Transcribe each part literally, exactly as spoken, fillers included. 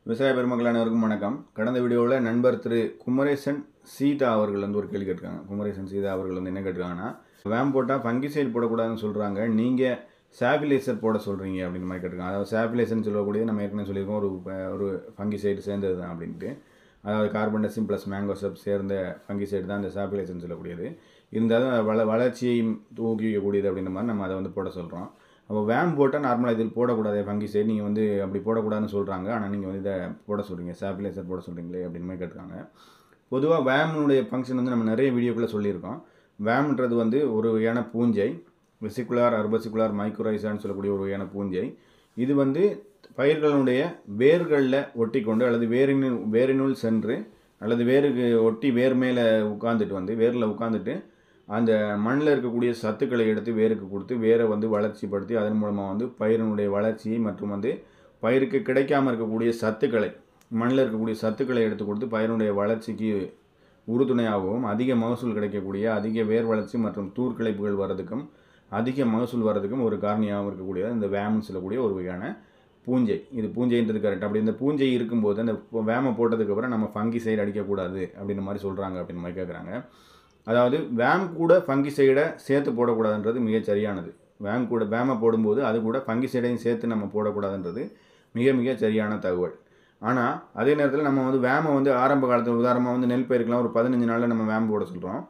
விவசாய பெருமக்கள் அனைவருக்கும் வணக்கம். கடந்த வீடியோவில் நண்பர் திரு குமரேசன் சீதா அவர்கள் வந்து ஒரு கேள்வி கேட்டிருக்காங்க. குமரேசன் சீதா அவர்கள் வந்து என்ன கேட்டிருக்காங்கன்னா, வேம் போட்டால் ஃபங்கிசைட் போடக்கூடாதுன்னு சொல்கிறாங்க, நீங்கள் சாபிலைசர் போட சொல்கிறீங்க அப்படின்னு மாதிரி கேட்டிருக்காங்க. அதாவது சாபிலைசர்னு சொல்லக்கூடியது நம்ம ஏற்கனவே சொல்லியிருக்கோம், ஒரு ஒரு ஃபங்கிசைடு சேர்ந்தது தான் அப்படின்ட்டு. அதாவது கார்பன்டசிம் ப்ளஸ் மேங்கோசப் சேர்ந்த ஃபங்கிசைடு தான் இந்த சாபிலைசர்னு சொல்லக்கூடியது. இருந்தாலும் வள வளர்ச்சியை ஊக்குவிக்கக்கூடியது அப்படின்ற மாதிரி நம்ம அதை வந்து போட சொல்கிறோம். அப்போ வேம் போட்டால் நார்மலாக இதில் போடக்கூடாது ஃபங்கிசைட், நீங்கள் வந்து அப்படி போடக்கூடாதுன்னு சொல்கிறாங்க, ஆனால் நீங்கள் வந்து இதை போட சொல்கிறீங்க, சாபிலைசர் போட சொல்கிறீங்களே அப்படின்னு மாதிரி கேட்டிருக்காங்க. பொதுவாக வேம்னுடைய ஃபங்க்ஷன் வந்து நம்ம நிறைய வீடியோக்குள்ளே சொல்லியிருக்கோம். வேம்ன்றது வந்து ஒரு வகையான பூஞ்சை, வெசிகுலார் அர்பசிகுலார் மைக்ரோரைசான்னு சொல்லக்கூடிய ஒரு வகையான பூஞ்சை. இது வந்து பயிர்களுடைய வேர்களில் ஒட்டி கொண்டு அல்லது வேரினுள் வேரினுள் சென்று அல்லது வேருக்கு ஒட்டி வேர் மேலே உட்காந்துட்டு வந்து வேரில் உட்காந்துட்டு அந்த மண்ணில் இருக்கக்கூடிய சத்துக்களை எடுத்து வேருக்கு கொடுத்து வேரை வந்து வளர்ச்சிப்படுத்தி அதன் மூலமாக வந்து பயிரினுடைய வளர்ச்சி மற்றும் வந்து பயிருக்கு கிடைக்காமல் இருக்கக்கூடிய சத்துக்களை மண்ணில் இருக்கக்கூடிய சத்துக்களை எடுத்து கொடுத்து பயிரினுடைய வளர்ச்சிக்கு உறுதுணையாகவும் அதிக மகசூல் கிடைக்கக்கூடிய அதிக வேர் வளர்ச்சி மற்றும் தூர்கிளைப்புகள் வர்றதுக்கும் அதிக மகசூல் வர்றதுக்கும் ஒரு காரணியாகவும் இருக்கக்கூடிய இந்த வேம்னு சொல்லக்கூடிய ஒரு வகையான பூஞ்சை. இது பூஞ்சைன்றது கரெக்ட். அப்படி இந்த பூஞ்சை இருக்கும்போது அந்த வேமை போட்டதுக்கப்புறம் நம்ம ஃபங்கிசைடு அடிக்கக்கூடாது அப்படின்ற மாதிரி சொல்கிறாங்க அப்படின்னு மாதிரி கேட்குறாங்க. அதாவது வேம் கூட ஃபங்கிசைடை சேர்த்து போடக்கூடாதுன்றது மிக சரியானது. வேம் கூட வேமை போடும்போது அது கூட ஃபங்கிசைடையும் சேர்த்து நம்ம போடக்கூடாதுன்றது மிக மிக சரியான தகவல். ஆனால் அதே நேரத்தில் நம்ம வந்து வேமை வந்து ஆரம்ப காலத்தில் உதாரணமாக வந்து நெல் பயிருக்கெலாம் ஒரு பதினஞ்சு நாளில் நம்ம வேம் போட சொல்கிறோம்.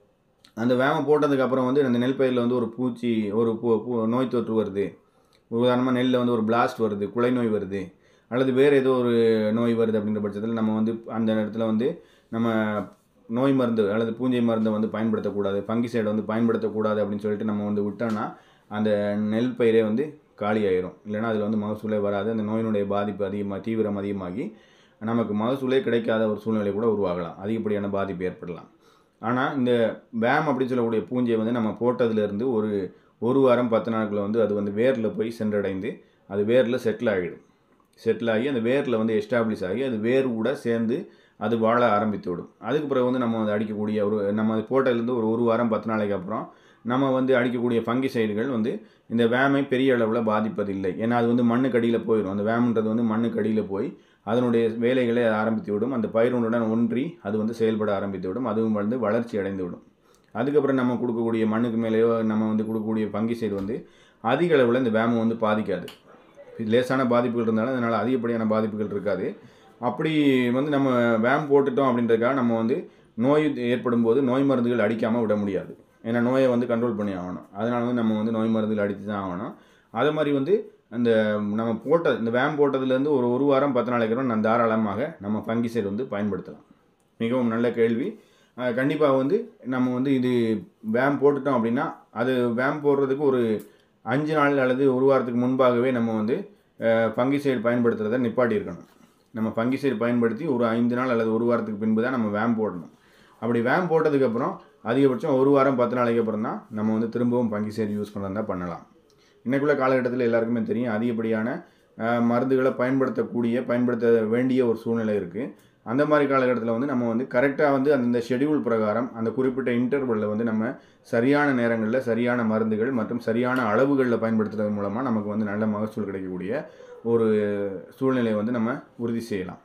அந்த வேமை போட்டதுக்கப்புறம் வந்து அந்த நெல் பயிரில் வந்து ஒரு பூச்சி ஒரு பூ பூ நோய் தொற்று வருது, உதாரணமாக நெல்லில் வந்து ஒரு பிளாஸ்ட் வருது, குலை நோய் வருது, அல்லது வேறு ஏதோ ஒரு நோய் வருது அப்படின்ற பட்சத்தில் நம்ம வந்து அந்த இடத்துல வந்து நம்ம நோய் மருந்து அல்லது பூஞ்சை மருந்தை வந்து பயன்படுத்தக்கூடாது, ஃபங்கிசைடை வந்து பயன்படுத்தக்கூடாது அப்படின்னு சொல்லிட்டு நம்ம வந்து விட்டோம்னா அந்த நெல் பயிரே வந்து காலியாயிரும். இல்லைனா அதில் வந்து மகசூலே வராது. அந்த நோயினுடைய பாதிப்பு அதிகமாக தீவிரம் அதிகமாகி நமக்கு மகசூலே கிடைக்காத ஒரு சூழ்நிலை கூட உருவாகலாம், அதிகப்படியான பாதிப்பு ஏற்படலாம். ஆனால் இந்த வேம் அப்படின்னு சொல்லக்கூடிய பூஞ்சை வந்து நம்ம போட்டதுலேருந்து ஒரு ஒரு வாரம் பத்து நாட்களில் வந்து அது வந்து வேரில் போய் சென்றடைந்து அது வேரில் செட்டில் ஆகிடும். செட்டில் ஆகி அந்த வேரில் வந்து எஸ்டாப்ளிஷ் ஆகி அது வேர் கூட சேர்ந்து அது வாழ ஆரம்பித்து விடும். அதுக்கு பிறகு வந்து நம்ம வந்து அடிக்கக்கூடிய ஒரு நம்ம அது போட்டதுலேருந்து ஒரு ஒரு வாரம் பத்து நாளைக்கு அப்புறம் நம்ம வந்து அடிக்கக்கூடிய ஃபங்கிசைடுகள் வந்து இந்த வேமை பெரிய அளவில் பாதிப்பதில்லை. ஏன்னா அது வந்து மண்ணுக்கு அடியில் போயிடும். அந்த வேம்ன்றது வந்து மண்ணுக்கு அடியில் போய் அதனுடைய வேலைகளை ஆரம்பித்து விடும். அந்த பயிருடன் ஒன்றி அது வந்து செயல்பட ஆரம்பித்து விடும். அதுவும் வந்து வளர்ச்சி அடைந்து விடும். அதுக்கப்புறம் நம்ம கொடுக்கக்கூடிய மண்ணுக்கு மேலேயோ நம்ம வந்து கொடுக்கக்கூடிய ஃபங்கிசைடு வந்து அதிக அளவில் இந்த வேமை வந்து பாதிக்காது. லேசான பாதிப்புகள் இருந்தாலும் அதனால் அதிகப்படியான பாதிப்புகள் இருக்காது. அப்படி வந்து நம்ம வேம் போட்டுட்டோம் அப்படின்றதுக்காக நம்ம வந்து நோய் ஏற்படும் போது நோய் மருந்துகள் அடிக்காமல் விட முடியாது. ஏன்னா நோயை வந்து கண்ட்ரோல் பண்ணி ஆகணும். அதனால வந்து நம்ம வந்து நோய் மருந்துகள் அடித்து தான் ஆகணும். அதே மாதிரி வந்து அந்த நம்ம போட்ட இந்த வேம் போட்டதுலேருந்து ஒரு ஒரு வாரம் பத்து நாளைக்கு அப்புறம் நம்ம தாராளமாக நம்ம ஃபங்கிசைடு வந்து பயன்படுத்தலாம். மிகவும் நல்ல கேள்வி. கண்டிப்பாக வந்து நம்ம வந்து இது வேம் போட்டுட்டோம் அப்படின்னா அது வேம் போடுறதுக்கு ஒரு அஞ்சு நாள் அல்லது ஒரு வாரத்துக்கு முன்பாகவே நம்ம வந்து ஃபங்கிசைடு பயன்படுத்துகிறத நிப்பாட்டி இருக்கணும். நம்ம ஃபங்கிசைடு பயன்படுத்தி ஒரு ஐந்து நாள் அல்லது ஒரு வாரத்துக்கு பின்பு தான் நம்ம வேம் போடணும். அப்படி வேம் போட்டதுக்கப்புறம் அதிகபட்சம் ஒரு வாரம் பத்து நாளைக்கு அப்புறம் தான் நம்ம வந்து திரும்பவும் ஃபங்கிசைடு யூஸ் பண்ணுறதா பண்ணலாம். இன்றைக்குள்ள காலகட்டத்தில் எல்லாருக்குமே தெரியும், அதிகப்படியான மருந்துகளை பயன்படுத்தக்கூடிய பயன்படுத்த வேண்டிய ஒரு சூழ்நிலை இருக்குது. அந்த மாதிரி காலகட்டத்தில் வந்து நம்ம வந்து கரெக்டாக வந்து அந்த ஷெடியூல் பிரகாரம் அந்த குறிப்பிட்ட இன்டர்வலில் வந்து நம்ம சரியான நேரங்களில் சரியான மருந்துகள் மற்றும் சரியான அளவுகளில் பயன்படுத்துறது மூலமாக நமக்கு வந்து நல்ல மகசூல் கிடைக்கக்கூடிய ஒரு சூழ்நிலையை வந்து நம்ம உறுதி செய்யலாம்.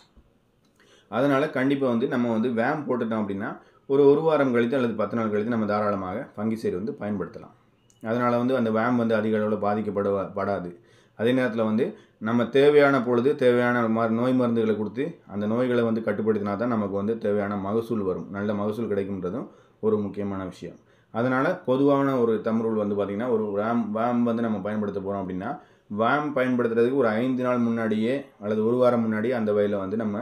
அதனால் கண்டிப்பாக வந்து நம்ம வந்து வேம் போட்டுட்டோம் அப்படின்னா ஒரு ஒரு வாரம் கழித்து அல்லது பத்து நாள் கழித்து நம்ம தாராளமாக ஃபங்கிசைடு வந்து பயன்படுத்தலாம். அதனால் வந்து அந்த வேம் வந்து அதிக அளவில் பாதிக்கப்பட படாது. அதே நேரத்தில் வந்து நம்ம தேவையான பொழுது தேவையான ம நோய் மருந்துகளை கொடுத்து அந்த நோய்களை வந்து கட்டுப்படுத்தினா தான் நமக்கு வந்து தேவையான மகசூல் வரும், நல்ல மகசூல் கிடைக்கும்ன்றதும் ஒரு முக்கியமான விஷயம். அதனால் பொதுவான ஒரு தம் ரூல் வந்து பார்த்திங்கன்னா, ஒரு வேம் வேம் வந்து நம்ம பயன்படுத்த போகிறோம் அப்படின்னா வேம் பயன்படுத்துறதுக்கு ஒரு ஐந்து நாள் முன்னாடியே அல்லது ஒரு வாரம் முன்னாடியே அந்த வயலில் வந்து நம்ம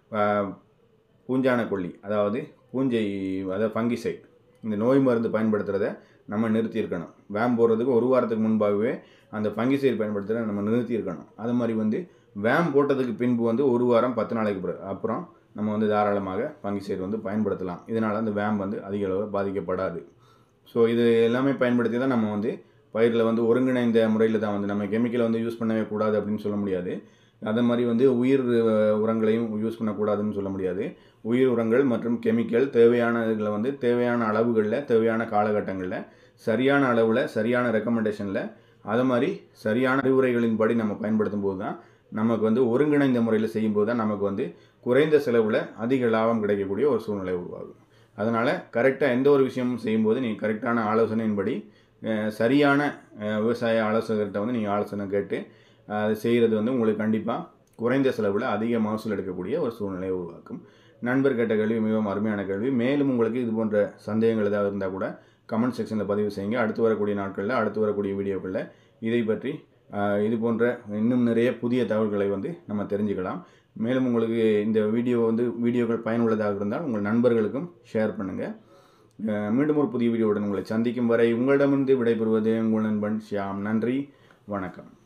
பூஞ்சான கொல்லி அதாவது பூஞ்சை அதாவது ஃபங்கிசைட் இந்த நோய் மருந்து பயன்படுத்துகிறத நம்ம நிறுத்தியிருக்கணும். வேம் போடுறதுக்கு ஒரு வாரத்துக்கு முன்பாகவே அந்த ஃபங்கிசைடு பயன்படுத்துகிறத நம்ம நிறுத்தியிருக்கணும். அது மாதிரி வந்து வேம் போட்டதுக்கு பின்பு வந்து ஒரு வாரம் பத்து நாளைக்கு அப்புறம் நம்ம வந்து தாராளமாக ஃபங்கிசைடு வந்து பயன்படுத்தலாம். இதனால் அந்த வேம் வந்து அதிக அளவில் பாதிக்கப்படாது. ஸோ இது எல்லாமே பயன்படுத்தி தான் நம்ம வந்து பயிரில் வந்து ஒருங்கிணைந்த முறையில் தான் வந்து நம்ம கெமிக்கலை வந்து யூஸ் பண்ணவே கூடாது அப்படின்னு சொல்ல முடியாது. அதே மாதிரி வந்து உயிர் உரங்களையும் யூஸ் பண்ணக்கூடாதுன்னு சொல்ல முடியாது. உயிர் உரங்கள் மற்றும் கெமிக்கல் தேவையான இதில் வந்து தேவையான அளவுகளில் தேவையான காலகட்டங்களில் சரியான அளவில் சரியான ரெக்கமெண்டேஷனில் அது மாதிரி சரியான அறிவுரைகளின்படி நம்ம பயன்படுத்தும் போது தான் நமக்கு வந்து ஒருங்கிணைந்த முறையில் செய்யும்போது தான் நமக்கு வந்து குறைந்த செலவில் அதிக லாபம் கிடைக்கக்கூடிய ஒரு சூழ்நிலை உருவாகும். அதனால் கரெக்டாக எந்த ஒரு விஷயமும் செய்யும்போது நீங்கள் கரெக்டான ஆலோசனையின்படி சரியான விவசாய ஆலோசகர்கிட்ட வந்து நீங்கள் ஆலோசனை கேட்டு அது செய்கிறது வந்து உங்களுக்கு கண்டிப்பாக குறைந்த செலவில் அதிக மகசூல் எடுக்கக்கூடிய ஒரு சூழ்நிலையை உருவாக்கும். நண்பர் கேட்ட கேள்வி மிகவும் அருமையான கேள்வி. மேலும் உங்களுக்கு இது போன்ற சந்தேகங்கள் ஏதாவது இருந்தால் கூட கமெண்ட் செக்ஷனில் பதிவு செய்யுங்க. அடுத்து வரக்கூடிய நாட்களில் அடுத்து வரக்கூடிய வீடியோக்களில் இதை பற்றி இது போன்ற இன்னும் நிறைய புதிய தகவல்களை வந்து நம்ம தெரிஞ்சுக்கலாம். மேலும் உங்களுக்கு இந்த வீடியோ வந்து வீடியோக்கள் பயனுள்ளதாக இருந்தால் உங்கள் நண்பர்களுக்கும் ஷேர் பண்ணுங்கள். மீண்டும் ஒரு புதிய வீடியோவுடன் உங்களை சந்திக்கும் வரை உங்களிடமிருந்து விடைபெறுவது உங்கள் நண்பன் ஷியாம். நன்றி, வணக்கம்.